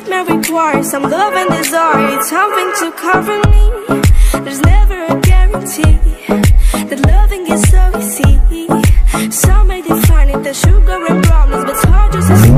it may require some love and desire. It's something to cover me. There's never a guarantee that loving is so easy. Some may define it as sugar and brownies, but it's hard just to